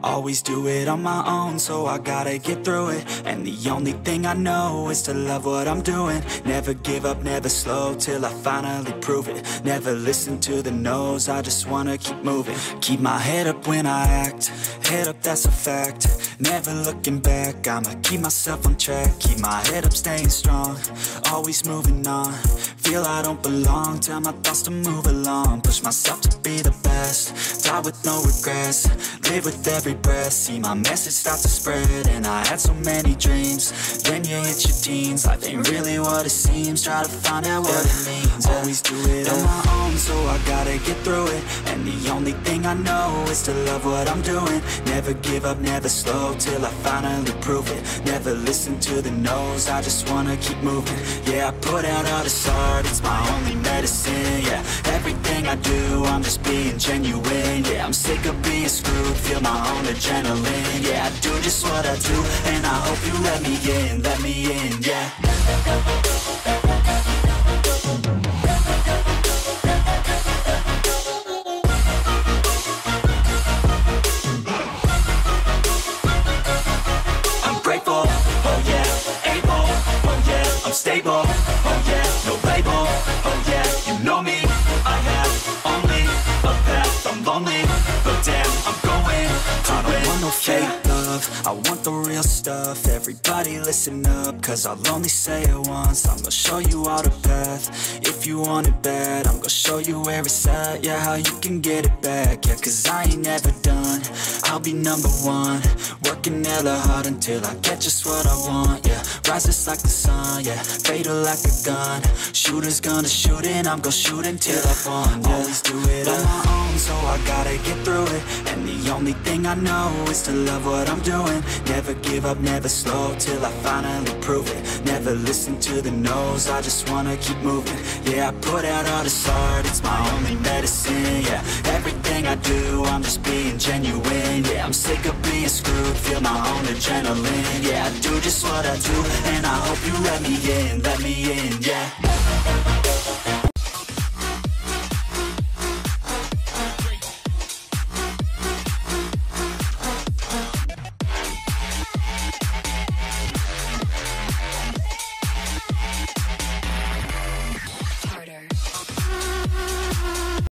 Always do it on my own, so I gotta get through it. And the only thing I know is to love what I'm doing. Never give up, never slow, till I finally prove it. Never listen to the no's, I just wanna keep moving. Keep my head up when I act, head up, that's a fact. Never looking back, I'ma keep myself on track. Keep my head up, staying strong, always moving on. Feel I don't belong, tell my thoughts to move along. Push myself to be the best, die with no regrets. Live with every breath, see my message start to spread. And I had so many dreams, then you hit your teens. Life ain't really what it seems, try to find out what it means. Always do it on my own, so I gotta get through it. And the only thing I know is to love what I'm doing. Never give up, never slow, till I finally prove it. Never listen to the no's, I just wanna keep moving. Yeah, I put out all this art, it's my only medicine. Yeah, everything I do, I'm just being genuine. Yeah, I'm sick of being screwed, feel my own adrenaline. Yeah, I do just what I do, and I hope you let me in, yeah. I'm grateful, oh yeah, able, oh yeah, I'm stable, oh yeah, no label, oh yeah, you know me, I have only a path, I'm lonely, but damn, I'm going to win. I don't want no fake love, I want the real stuff. Everybody listen up, cause I'll only say it once. I'm gonna show you all the path, if you want it bad. I'm gonna show you where it's at, yeah, how you can get it back. Yeah, cause I ain't never done, I'll be number one. Working hella hard until I get just what I want, yeah. Rises like the sun, yeah, fatal like a gun. Shooter's gonna shoot and I'm gonna shoot until I won, yeah. Always do it on my own, so I gotta get through it. And the only thing I know is to love what I'm doing. Never give up, never slow, till I finally prove it. Never listen to the no's, I just wanna keep moving. Yeah, I put out all this art, it's my only medicine. Yeah, everything I do, I'm just being genuine. Yeah, I'm sick of being screwed, feel my own adrenaline. Yeah, I do just what I do, and I hope you let me in, yeah.